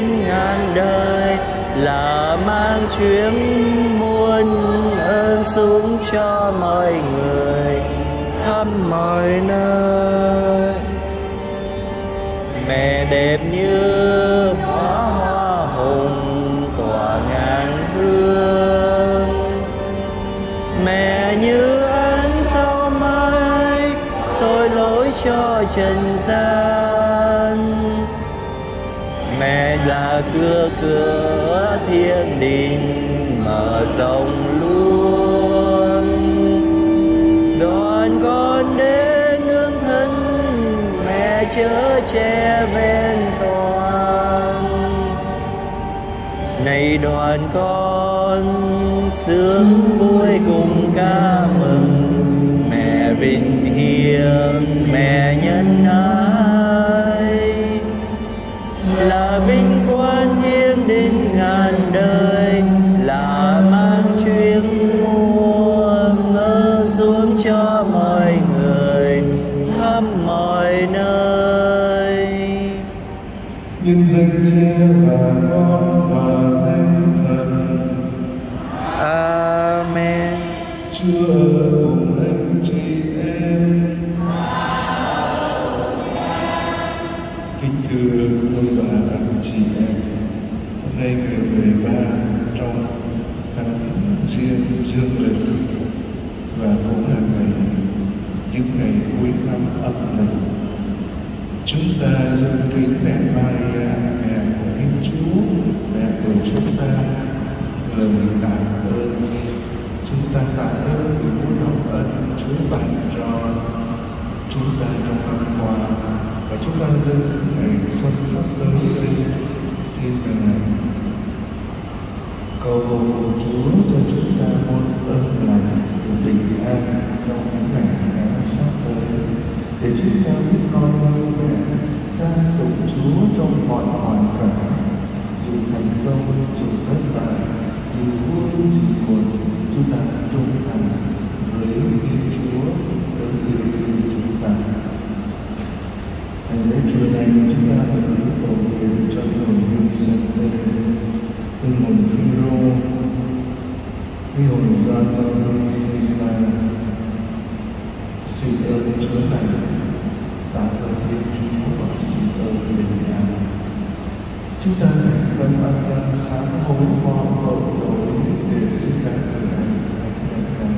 đến ngàn đời, là mang chuyến muôn ơn xuống cho mọi người khắp mọi nơi. Mẹ đẹp như hoa hồng tỏa ngàn hương, mẹ như ánh sao mai soi lối cho trần gian. Mẹ là cửa thiên đình mở rộng luôn, đoàn con đến nương thân mẹ chở che ven toàn. Này đoàn con sướng vui cùng ca mừng, mẹ vinh hiển mẹ nhân ái, là vinh quang thiên đình ngàn đời, là mang chuyến muôn ơn xuống cho mọi người khắp mọi nơi. Nhân danh Cha và Con và Thánh Thần. Amen. Chúa ở cùng anh chị em. Kính thưa quý bà anh chị em, hôm nay ngày 13 trong tháng Giêng dương lịch và cũng là những ngày cuối năm âm lịch. Chúng ta dâng kính mẹ Maria, mẹ của Thiên Chúa, mẹ của chúng ta, lời tạ ơn. Chúng ta tạ ơn vì muôn lòng ân Chúa ban cho chúng ta trong năm qua, và chúng ta dâng những ngày xuân sắp tới đây. Xin cầu bầu Chúa cho chúng ta muôn ơn lành và bình an trong những ngày sắp tới, để chúng ta biết nói với mẹ, ca tụng Chúa trong mọi hoàn cảnh, dù thành công dù thất bại, dù vui dù buồn, chúng ta trung thành với Thiên Chúa đấng yêu thương chúng ta. Thành lễ trưa nay chúng ta hợp lý cầu nguyện cho linh hồn Vicente, linh hồn Phêrô, linh hồn Gioan Bautista. Xin ơn Chúa này, tạ ơn Thiên Chúa và xin ơn bình an. Chúng ta thành tâm ăn năn sám hối mọi tội lỗi để xin ra từ hành thánh nhân này.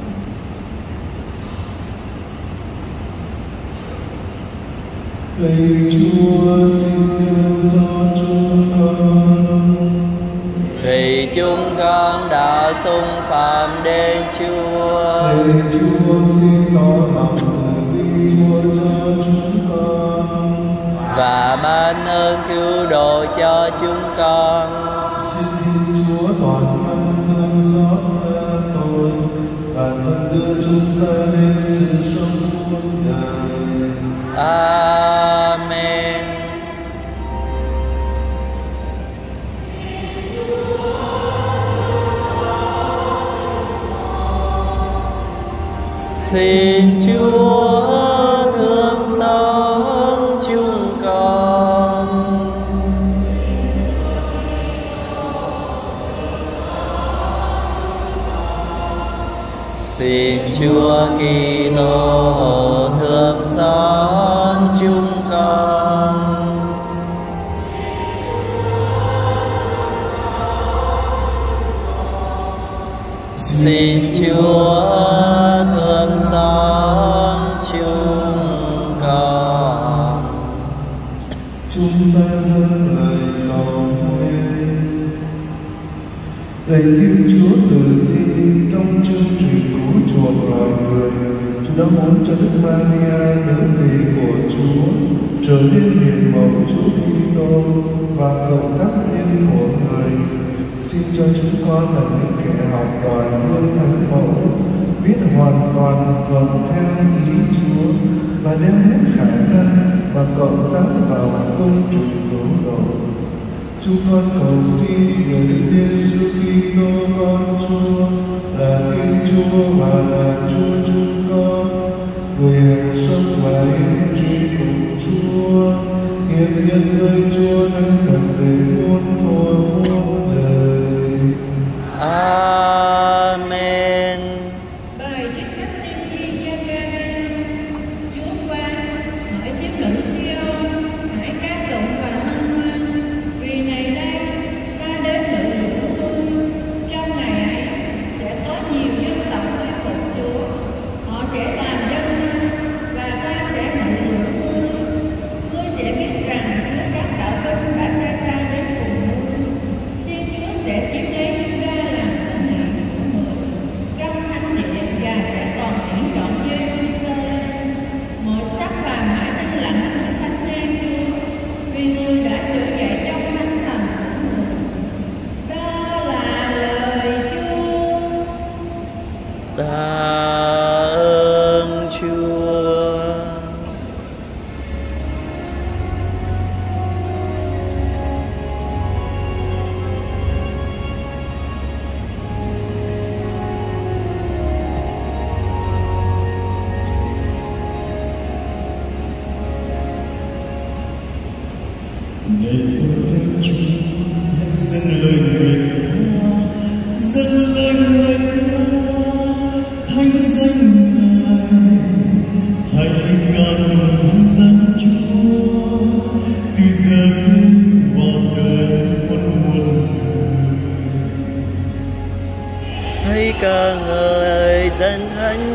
Lạy Chúa, xin thương xót chúng con, vì chúng con đã xung phạm đến Chúa. lạy Chúa, xin tỏ lòng từ bi Chúa cho chúng con, và ban ơn cứu độ cho chúng con. xin Thiên Chúa toàn năng thương xót tha tội và dâng đưa chúng ta đến sự sống muôn đời. Amen. Xin Chúa thương xót chúng con. Xin Chúa Kitô thương xót chúng con. Xin Chúa thương xót chúng con. Chúng ta dâng lời cầu nguyện. Lạy Thiên Chúa từ bi, trong chương trình cứu chuộc loài người, Chúa đã muốn cho Đức Maria, nữ tỳ của Chúa, trở nên hiền mẫu Chúa Kitô và cộng tác viên của người. Xin cho chúng con là những kẻ học đòi gương thánh mẫu, biết hoàn toàn thuận theo ý Chúa và đem hết khả năng và cộng tác vào công trình cứu độ. Chúng con cầu xin nhờ Đức Giêsu Kitô con Chúa, là Thiên Chúa và là Chúa chúng con, người hằng sống và yên trị cùng Chúa, hiệp nhân với Chúa Thánh Thần đến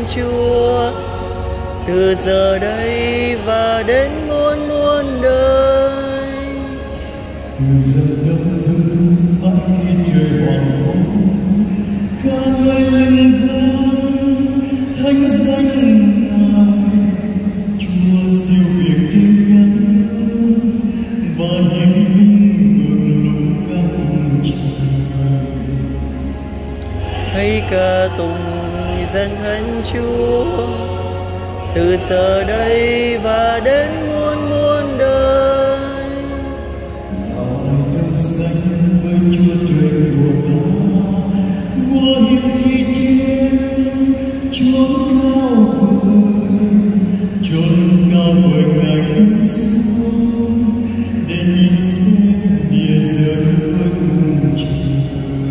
Chúa, từ giờ đây và đến muôn muôn đời. Từ giờ đông thương mãi khi trời hoàng hôn, ca ngợi linh vang thánh danh Ngài. Chúa siêu việt trên ngân và hiển vinh vượt lục các trời. Hãy ca tụng danh thánh Chúa, từ giờ đây và đến muôn muôn đời. Ngài được sánh với Chúa trời của nó, vua hiển thị trên Chúa cao vời, chốn cao vời Ngài cúi xuống để nhìn xem địa giới với cung trời.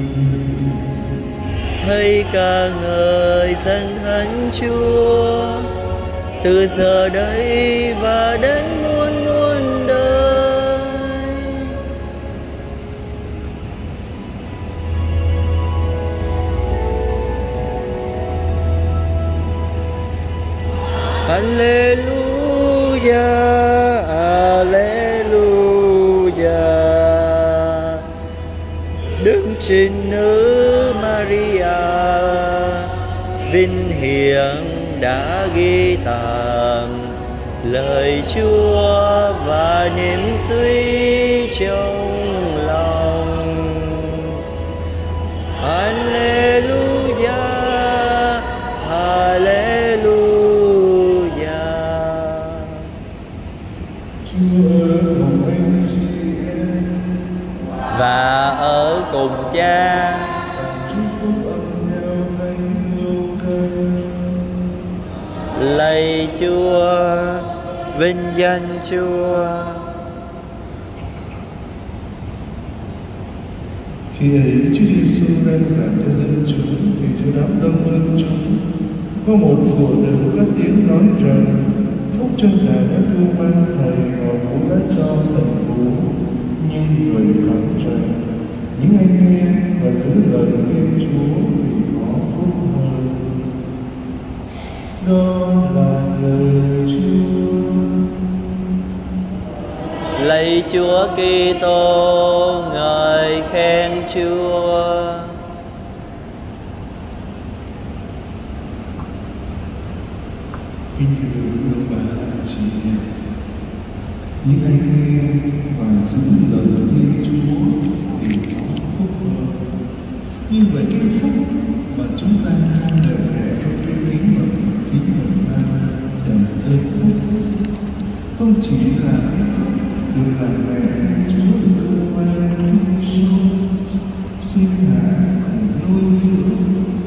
Hãy ca ngợi danh thánh Chúa, từ giờ đây và đến muôn muôn đời. Alleluia, Alleluia. Đức Trinh Nữ Maria vinh hiển đã ghi tàng lời Chúa và niềm suy trong lòng. Alleluia, Alleluia. Chúa ở cùng anh chị em và ở cùng Cha. chúc phúc âm theo Thánh Luca. Lạy Chúa, vinh danh Chúa. Khi ấy Chúa Giêsu đang giảng cho dân chúng thì cho đám đông dân chúng có một phụ nữ cất tiếng nói rằng: phúc cho già đã cưu mang thầy và cũng đã cho thầy bú. Nhưng người phán rằng: những ai nghe và giữ lời Thiên Chúa thì có phúc hơn. Đó là lời Chúa. Lạy Chúa Kitô, ngợi khen Chúa. Kính thưa ông bà anh chị em, những ai nghe và giữ lời Thiên Chúa thì có phúc hơn. Như vậy cái phúc mà chúng ta đang đợi đẻ trong cái kính mừng ban đầy ơn phúc, không chỉ là cái phúc được làm mẹ Chúa cơ quan Giêsu sinh hạ nuôi dưỡng,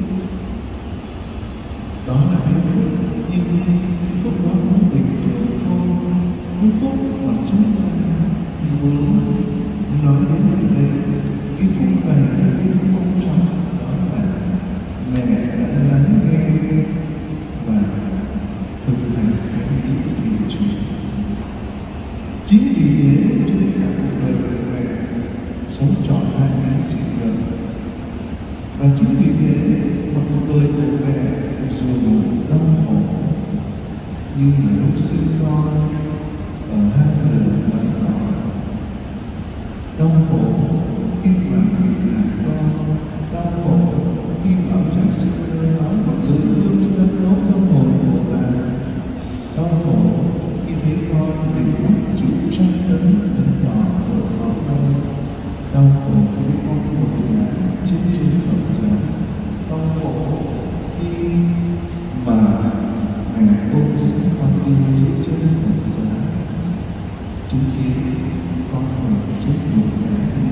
đó là cái phúc, nhưng cái phúc đó cũng bình thường thôi. Cái phúc mà chúng ta muốn nói đến ở đây, cái phúc này là cái phúc quan trọng, đó là mẹ đã lắng nghe và thực hành cái ý của Thiên Chúa. Chính vì thế trên cả cuộc đời của mẹ sống trọn 2 tháng sinh nhật, và chính vì thế một cuộc đời của mẹ dù đau khổ như là lúc sinh con ở 2 đời bán cỏ, đau khổ khi mà bị lạc con, đau khổ khi mà cha sinh nói một lời hứa cất giấu tâm hồn của bà, đau khổ khi thấy con bị bắt chịu tra tấn đỏ của máu tay, đau khổ khi thấy con một nhà trên thập giá, đau khổ khi mà mẹ ôm sẽ con yêu dưới chân thập giá, chứng kiến con mình chết một nhà đi.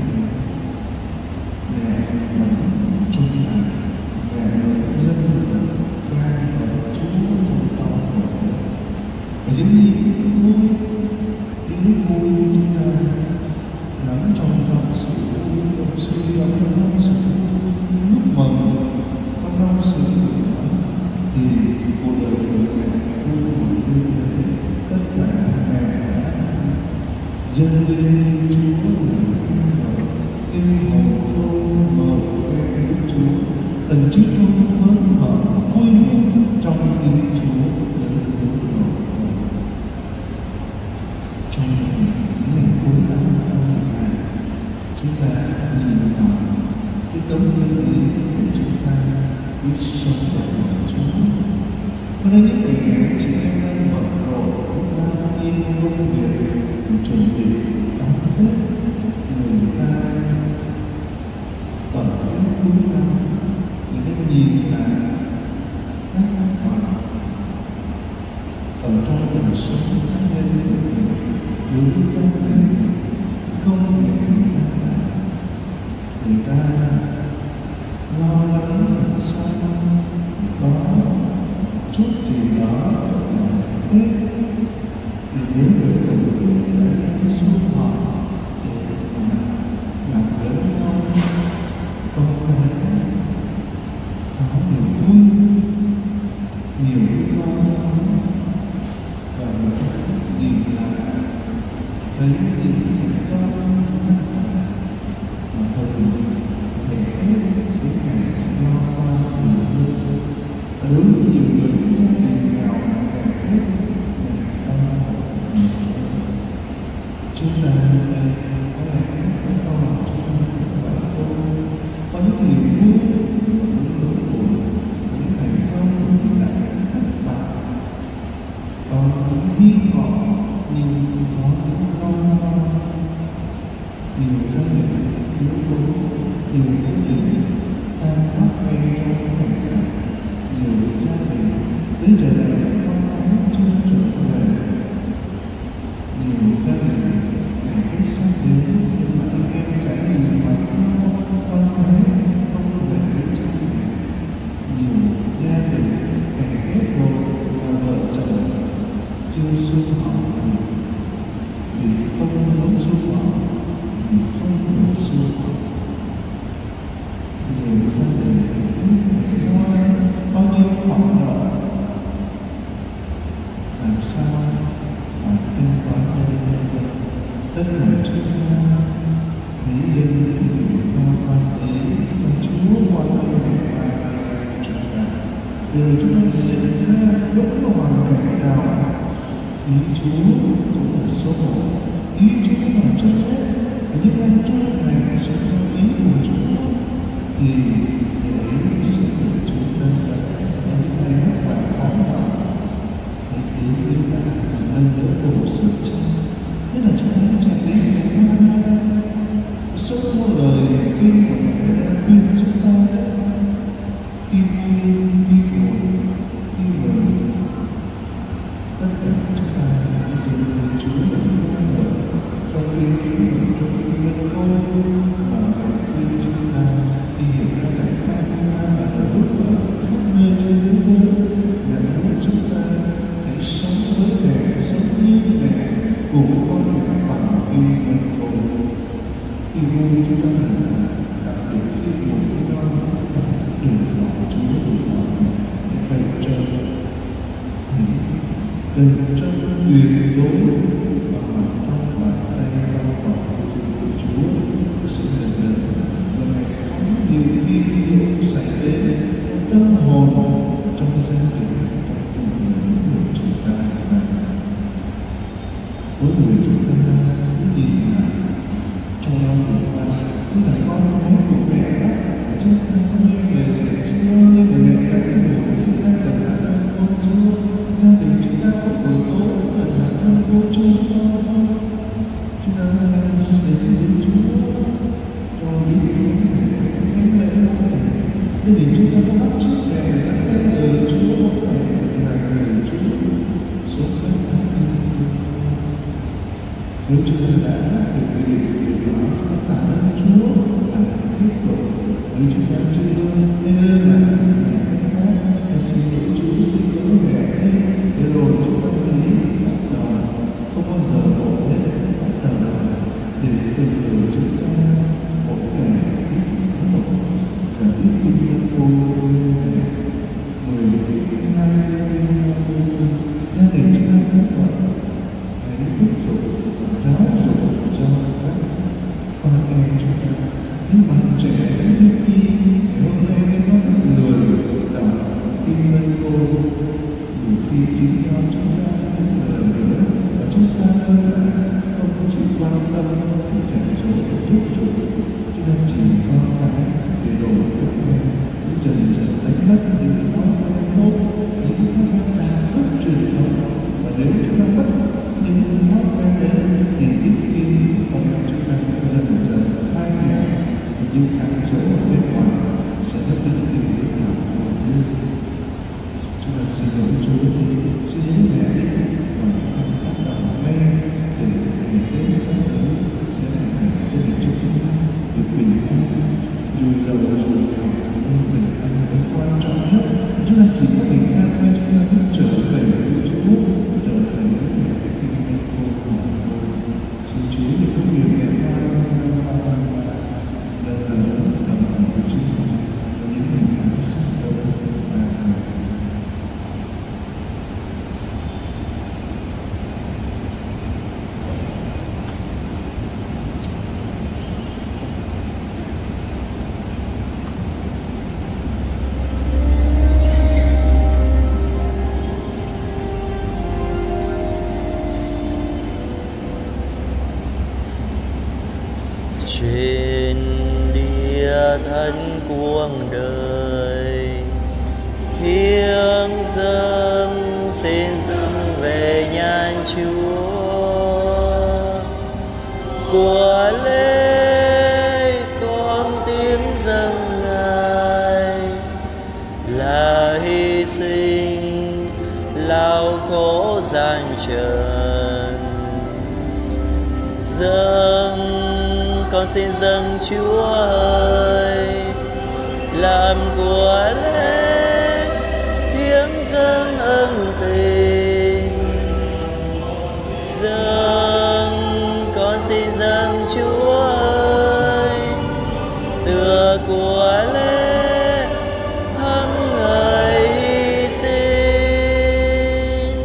Mẹ vẫn trung thành, mẹ vẫn dân lời ca ngợi Chúa trong đau khổ. Và giống như những nước vui chúng ta ngắm trong lòng sự vui, suy gẫm trong lòng sự lúc mừng trong lòng sự thì cuộc đời của mẹ vui một như thế. Tất cả mẹ đã dâng chúng ta nhìn vào cái tấm gương ấy để chúng ta biết sống ở lòng Chúa. Hôm nay những người anh chị em đang bận rộn bao nhiêu công việc để chuẩn bị đón Tết, người ta tổng kết cuối năm, người ta nhìn lại các bạn ở trong đời sống cá nhân của mình, đối với gia đình, công việc mình đang làm, người ta lo lắng làm sao để có chút gì đó là Tết, để nhớ về tổ tiên đã đến xuống họ để mà làm lớn nhau con cái có niềm vui, nhiều lo lắng, và người ta nhìn lại thấy những thành công thất bại mà thời để hết những ngày lo qua nhiều hơn. Đối với nhiều người gia đình nghèo ngày hết ngày đau nhiều hơn. Chúng ta hôm nay có lẽ cũng đau lòng chúng ta cũng vậy thôi. Có những niềm vui, có những nỗi buồn, có những thành công, có những thất bại, có những hy vọng, nhưng có những lo toan. Nhiều gia đình yếu đuối, nhiều gia đình tan tác ngay trong ngày này, nhiều gia đình tới giờ này con cái chưa trở về, nhiều gia đình ngày Tết sắp đến nhưng mà anh em chẳng nhìn mặt nhau, con cái không về với cha mẹ. Nhiều gia đình ngày Tết rồi mà vợ chồng chưa sum họp vì không muốn sum họp, vì không được sum họp. Nhiều gia đình ngày lo lắng bao nhiêu khoản nợ, làm sao mà thanh toán đây vân vân. Tất cả chúng ta hãy dâng những điều lo toan ấy cho Chúa qua tay ngày mai của chúng ta. Rồi chúng ta nhận ra bất cứ hoàn cảnh nào, ý Chúa cũng là số một, ý Chúa là trước hết, và những ai trung thành sẽ theo ý của Chúa thì điều ấy sẽ được Chúa nâng đỡ. Và những ai mắc phải khó khăn hãy đến với ta và nâng đỡ bổ sức cho. Thế là chúng ta chạy đến ngày mai sống theo lời kêu của Ngài đã khuyên chúng ta đấy. Khi vui, khi buồn, khi mừng, tất cả chúng ta hãy dâng lên Chúa để ca ngợi trong kinh kính và trong kinh nhân côi và Ngài khuyên chúng ta đi hiện ra tại Pháp Hoa và bước vào khắp nơi trên thế giới. Ngài muốn chúng ta hãy sống với mẹ, sống như mẹ, cùng con mẹ bằng kinh nhân côi. Khi vui chúng ta là đặc biệt khi buồn khi lo lắng chúng ta đừng bỏ Chúa đừng bỏ để cậy trông tuyệt đối vào trong bàn tay đau khổ của Chúa. Sự lần lần và Ngài sẽ có những điều kỳ diệu xảy đến tâm hồn trong gia đình của chúng ta. Mỗi người chúng ta nhìn lại trong năm vừa qua, chúng ta con cái của mẹ đó, chúng ta nghe lời Chúa, nghe lời mẹ các người sinh ra cần hát ơn Chúa. Gia đình chúng ta có buổi tối cần hát ơn Chúa. Chúng ta xin đến với Chúa cho đi thánh lễ này. Gia đình chúng ta có bắt chước mẹ lắng nghe lời Chúa, có thể thực hành lời Chúa sống khắp cả đi. Nếu chúng ta đã thực hiện điều đó, chúng ta tạ ơn Chúa và tiếp tục. Nếu chúng ta chưa nên lên lại các ngày khác, hãy xin lỗi Chúa, xin lỗi mẹ đi, để rồi chúng ta hãy bắt đầu không bao giờ đổ hết, bắt đầu lại để từ từ chúng ta mỗi ngày ít một và ít kinh nghiệm tôi thôi mẹ 10 đến 20 gia đình chúng ta cũng vậy. Hãy tiếp tục giáo dục cho các con em chúng ta, những bạn trẻ những khi ngày hôm nay chúng ta lười đọc kinh Lân Côi, nhiều khi chính do chúng ta cũng lười nữa và chúng ta đơn giản không chịu quan tâm để dạy dỗ thúc giục những cám dỗ ở bên ngoài sẽ rất tự kỳ lúc nào cũng như chúng ta xin lỗi Chúa đi, xin lỗi mẹ đi, và chúng ta bắt đầu ngay để ngày lễ sắp tới sẽ làm thành cho để chúng ta được bình an, dù giàu dù nghèo nhưng bình an là quan trọng nhất. Chúng ta chỉ có bình an thôi, chúng ta cũng trở về với Chúa, trở về với mẹ kinh môn cô của cô. Xin Chúa để có nhiều ngày mai đời đồng hành với chúng ta trong những ngày tháng sắp tới. Trên địa thân cuộc đời hiến dâng xin dâng về nhan Chúa, của lễ con tiếng dâng Ngài là hy sinh lao khổ gian trần. Con xin dâng Chúa ơi, làm của lễ hiến dâng ân tình. Con xin dâng Chúa ơi, tựa của lễ hăng ngợi hy sinh.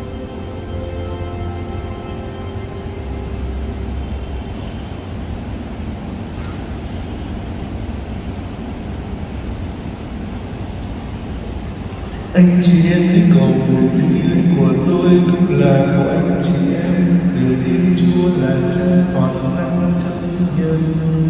Anh chị em hãy cầu nguyện nghi lễ của tôi cũng là của anh chị em, để Thiên Chúa là Cha toàn năng chân nhân.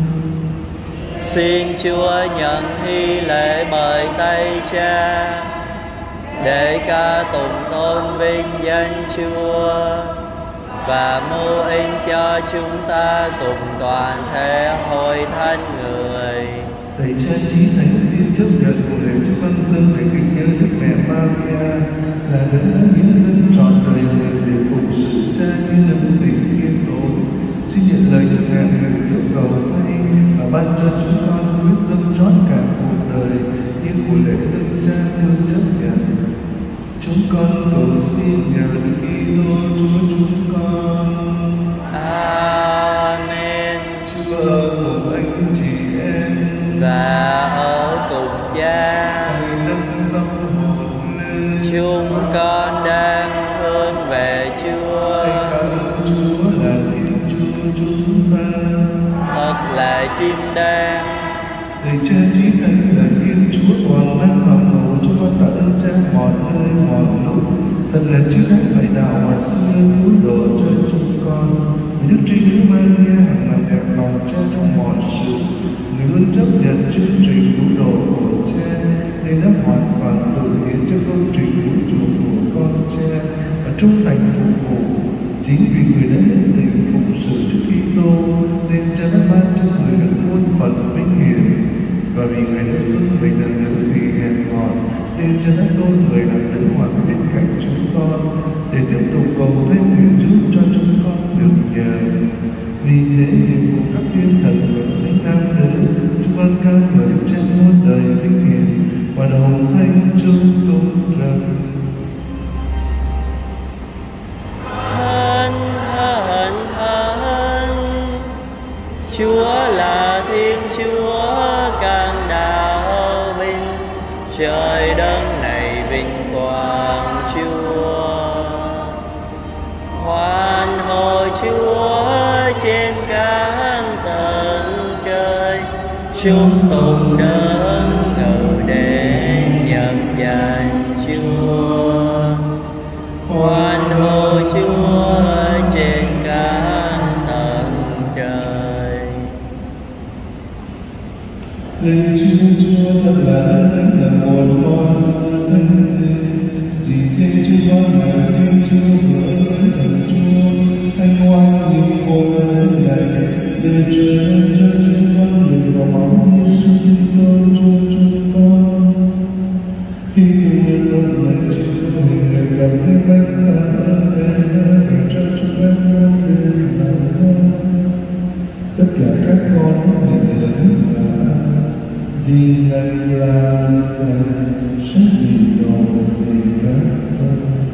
Xin Chúa nhận hy lễ bởi tay Cha, để ca tụng tôn vinh danh Chúa và mưu in cho chúng ta cùng toàn thể hội thánh người. Thầy Cha Chí Thánh xin chấp nhận của lễ cho con dâng để kính nhớ Đức Mẹ Maria là đấng đã hiến dâng trọn đời mình để phụng sự Cha như đấng tình khiêm tốn. Xin nhận lời được ngàn người giúp cầu thay và ban cho chúng con quyết dâng trót cả cuộc đời như của lễ dâng Cha thương chấp nhận. Chúng con cầu xin nhờ Đức Kitô Chúa chúng con. Amen. Chúa ở cùng anh chị em và ở cùng Cha. hãy nâng tâm hồn lên. Chúng con đang hướng về Chúa. Hãy cảm ơn Chúa là Thiên Chúa chúng ta. Thật là chim đang. Thầy Cha Chí Thánh là Thiên Chúa toàn năng hằng hậu, chúng con tạ ơn Cha mọi nơi mọi lúc. Thật là chưa hết phải đạo và xin ơn cứu độ cho chúng con. Vì Đức Trinh Nữ Maria hằng làm đẹp lòng Cha trong mọi sự, người luôn chấp nhận chương trình cứu độ của Cha nên đã hoàn toàn tự hiến cho công trình cứu chuộc của con Cha và trung thành phục vụ. Chính vì người đã hết tình phụng sự Chúa Kitô nên Cha đã ban cho người được muôn phần vinh hiển, và vì người đã xưng mình là nữ thì hèn mọn nên Cha đã tôn người làm nữ hoàng bên cạnh chúng con để tiếp tục cầu thay nguyện giúp cho chúng con được nhờ. Vì thế hiệp cùng các thiên thần và thánh nam nữ, chúng con ca ngợi Cha muôn đời vinh hiển và đồng thanh chung tôn rằng: Thánh, thánh, thánh, Chúa là Thiên Chúa can đạo vinh, trời đất này vinh quang Chúa. Hoan hô Chúa trên các tầng trời, chúng tùng đấng ngự đến nhận danh Chúa. Hoan hô Chúa trên các tầng trời. Lạy Chúa thật là thánh là một con sự thánh thế, vì thế chúng con lại xin Chúa giữa với thần Chúa thanh oai những cô lớn này để truyền cho chúng con mình vào máu vì Ngài là Thầy sẽ bị độ vì các con.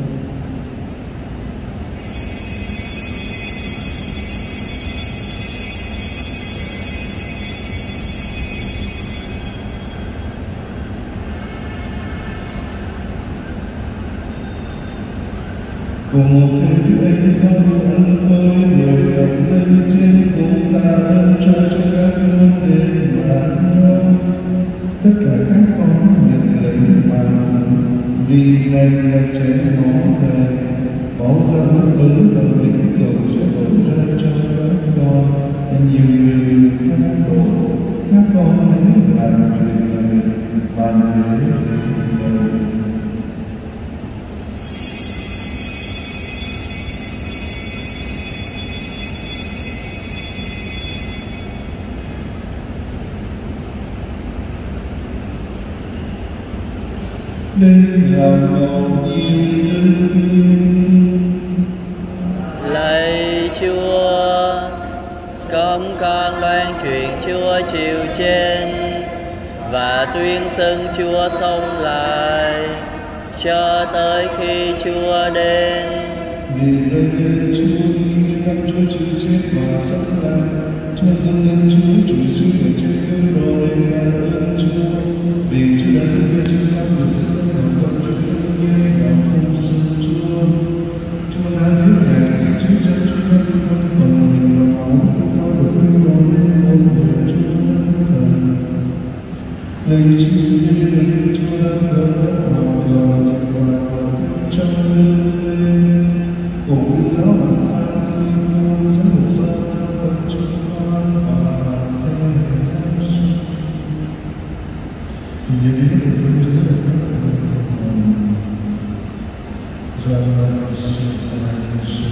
Cùng một thế thứ ấy sau ăn tôi người cầm lên trên cùng ta ơn cho các con đến mà nói tất cả các con nhận lấy mà vì Ngài là trẻ máu Thầy máu ra nước lớn và vĩnh cửu sẽ đổ ra cho các con nhiều người các con hãy làm việc này và nhớ đến lời. Đây là ngẫu nhiên đơn tiên. Lạy Chúa, con loan truyền Chúa chiều trên và tuyên xưng Chúa sống lại cho tới khi Chúa đến. Vì đây lên Chúa như năm Chúa chịu chết và sống lại, Chúa dâng lên Chúa chủ sự ở trên cơn đồi là ơn Chúa. Vì Chúa đã thực hiện trên khắp cuộc sống và con cho những người vào không xưng Chúa. Chúa đã nhớ lại sự Chúa cho Chúa thân phần mình và máu của con được quy toàn lên ơn người Chúa Thần. Lạy Chúa sự nhân lên Chúa đã cơn đất hoàng cờ và cờ trong lưng lên. Cùng với giáo hoàng an sinh con giáo dục do theo phần chúng con và làm theo giáo sư. Như biết được với Chúa là các bạn do là sự tài sự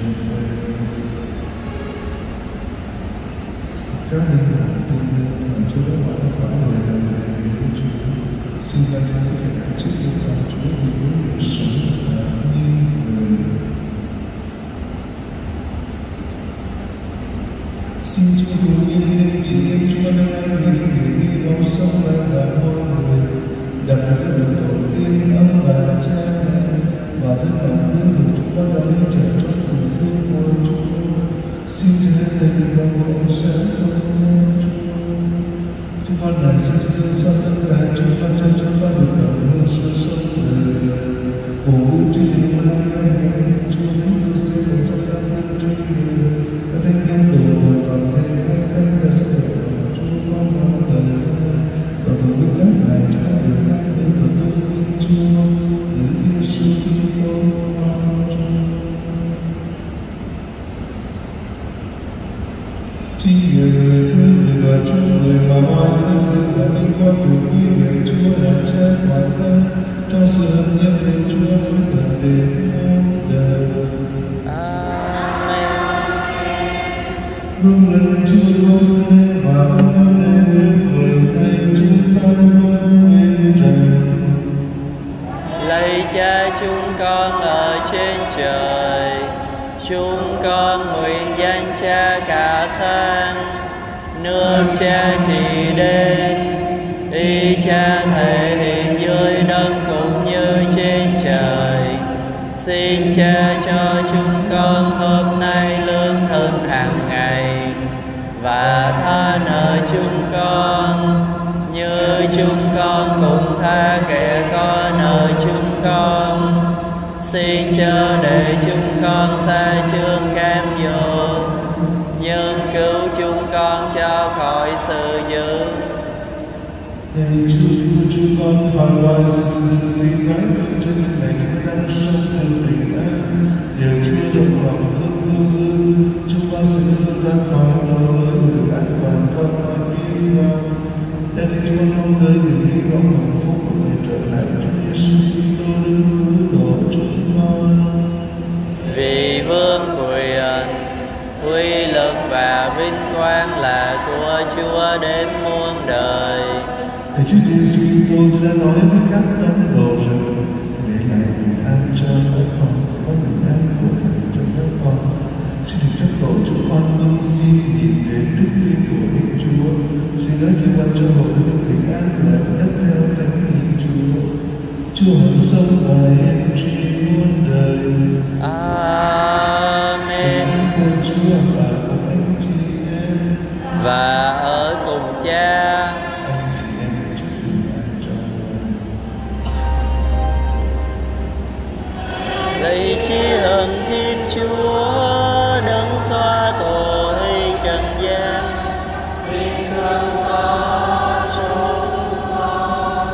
các linh hồn tin là Chúa đã bảo phá lời lời về với Chúa. Xin ban cho tất cả các chức vụ của Chúa vì những người sống và như người. Xin Chúa cùng nhìn lên chị em Chúa đã vì những người đi vào sống lại là mọi người, đặc biệt các bậc tổ tiên ông bà cha mẹ và tất cả những người chúng con đã lên trở trong tình thương của Chúa. Xin trở thành vào ánh sáng của Chúa. Chúng con lại xin thương xót tất cả chúng con cho chúng con được đồng hương sự sống đời đời. Cùng với trên những mang theo ngày Thiên Chúa đến được xây dựng trong năm năm trên người. Các thánh nhân đồ và toàn thể các thánh và sức khỏe của Chúa con hóa thời và cùng với các ngài chúng con được các tới và tôn vinh Chúa đến Giêsu Kitô con Chúa. Chỉ nhờ người thương người và Chúa người mà ngoài dân sự và vinh quang của quý người Chúa là cha toàn năng cho sự hân nhân của Chúa đến tận đến muôn đời. Rung lên Chúa con thế và theo lễ tuyệt vời thay chúng ta dâng nguyên trần. Lạy Cha chúng con ở trên trời, chúng con nguyện danh Cha cả sáng, nước Cha trị đến, ý Cha thể hiện dưới đất cũng như trên trời. Xin Cha cho chúng con hôm nay lương thực hàng ngày và tha nợ chúng con như chúng con cũng tha kẻ có nợ chúng con. Xin chớ để chúng con sa chướng cam dỗ, nhưng cứu chúng con cho khỏi sự dữ. Lạy Chúa xin chúng con phá hoại sự xin nói cho những ngày chúng đang sống trong bình an. Nhờ Chúa trong lòng thương yêu dân, chúng con sẽ vươn ra khỏi tội lỗi và được an toàn không ai biên ngoan. Để Chúa mong đợi những hy vọng hạnh phúc của Ngài trở lại Chúa Giêsu Kitô đến cứu độ chúng con. Vì vương quyền, uy lực và vinh quang là của Chúa đến muôn đời. Để Chúa Giêsu Kitô đã nói với các tông đồ rằng để lại bình an cho các con, có bình an của Thầy cho các con. Xin được trách tội chúng con nhưng xin nhìn đến đức tin của Đức Chúa. Xin nói cho quan cho hội được bình cùng Cha. Anh chị em chúc bình an cho Lạy tri ân Thiên Chúa đấng xóa tội trần gian, xin thương xót chúng con.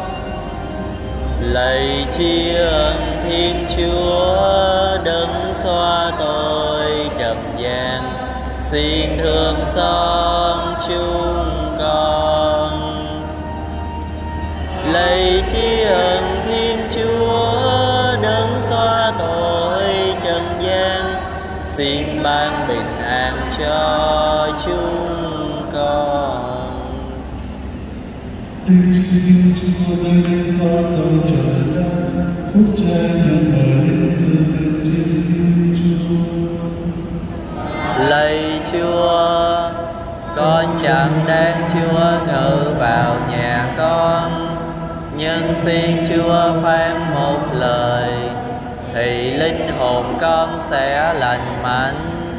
Lạy tri ân Thiên Chúa đấng xóa tội trần gian, xin thương xót chúng con. Lạy tri ân Thiên Chúa đấng xóa tội trần gian, xin ban bình an cho chúng con. Lạy tri Thiên Chúa đấng xóa tội trần gian, phúc Cha nhân ở đến sự từ trên Thiên Chúa. Lạy Chúa, con chẳng đáng Chúa ngự vào nhà con, nhưng xin Chúa phán một lời thì linh hồn con sẽ lành mạnh.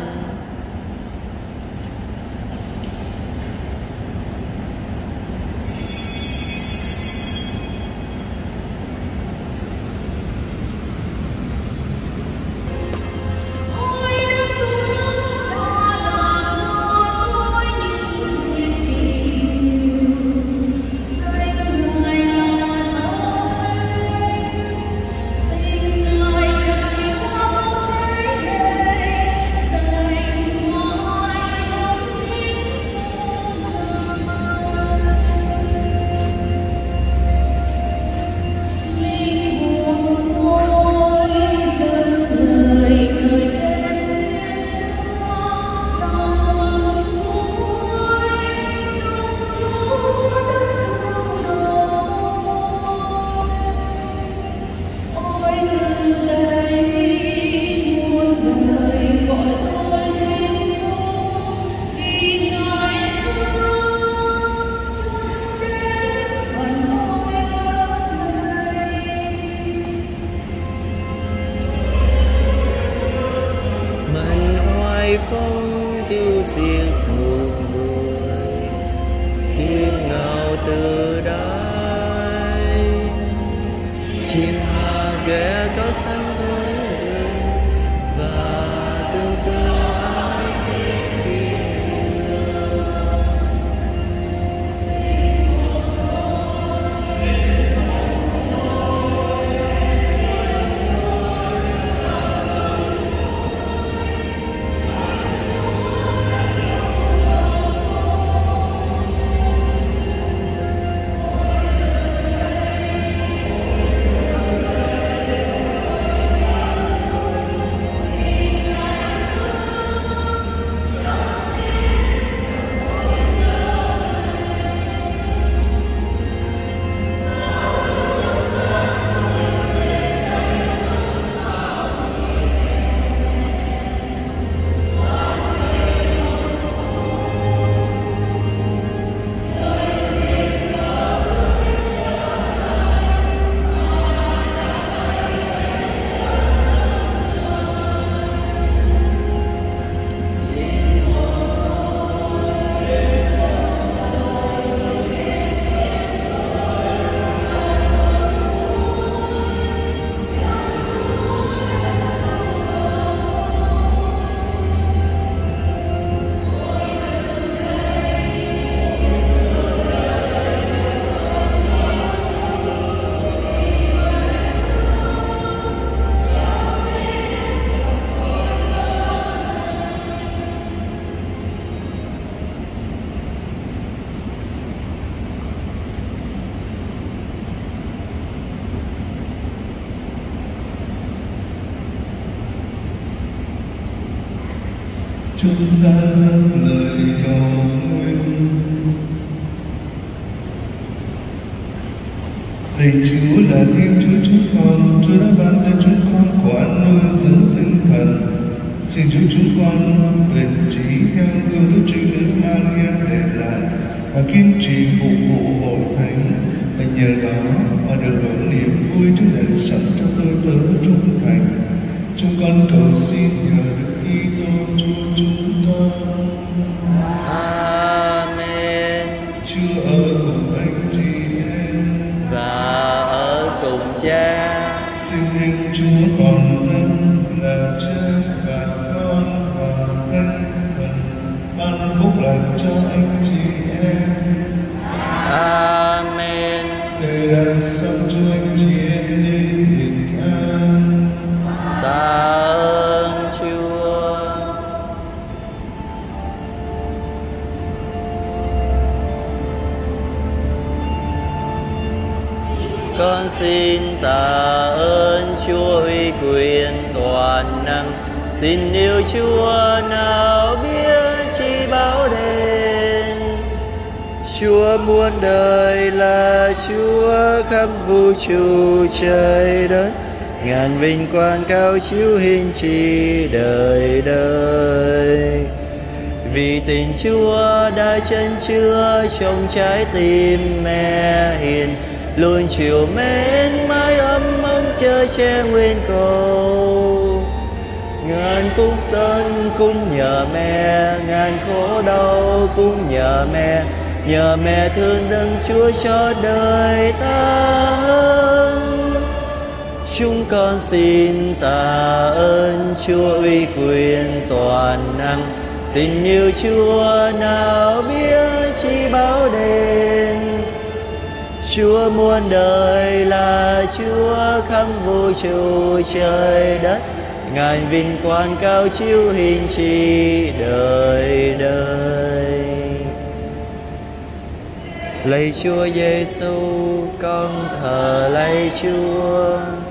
Phong tiêu diệt một người tiếng ngào từ đáy, chim hà ghé có xanh với rừng và tương gieo ai sẽ phiền nhiều. Chúng ta dâng lời cầu nguyện. Lạy Chúa là Thiên Chúa chúng con, Chúa đã ban cho chúng con quả nuôi dưỡng tinh thần. Xin Chúa chúng con bền trí theo gương Đức Trinh Nữ Maria để lại và kiên trì phục vụ hội thánh, và nhờ đó mà được hưởng niềm vui trước đền sẵn cho tôi tớ trung thành. Chúng con cầu xin nhờ Đức Kitô Chúa chúng con. Amen. Chúa ở cùng anh chị em và ở cùng Cha. Xin Thánh Chúa toàn năng là Cha và Con và Thánh Thần ban phúc lành cho anh chị em. Amen. Để đặt xong cho anh chị em đi bình an. Tạ ơn Chúa. Con xin tạ ơn Chúa uy quyền toàn năng, tình yêu Chúa nào biết chi báo đền. Chúa muôn đời là Chúa khắp vũ trụ trời đất, ngàn vinh quang cao chiếu hình chi đời đời. Vì tình Chúa đã chân chứa trong trái tim mẹ hiền, luôn chiều mến mãi ấm ấm chờ che nguyên cầu. Ngàn phúc dân cũng nhờ mẹ, ngàn khổ đau cũng nhờ mẹ, nhờ mẹ thương đấng Chúa cho đời ta hơn. Chúng con xin tạ ơn Chúa uy quyền toàn năng, tình yêu Chúa nào biết chi báo đền. Chúa muôn đời là Chúa khắp vũ trụ trời đất, ngàn vinh quang cao chiếu hình chi đời đời. Lạy Chúa Giêsu, con thờ lạy Chúa.